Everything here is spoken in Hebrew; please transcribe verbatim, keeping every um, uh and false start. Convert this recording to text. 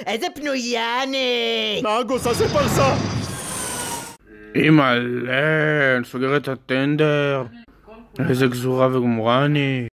איזה פנויה אני! נהגוס, עשה פרסה! אמאלה, אני סוגר את הטינדר. איזה גזורה וגמורה אני.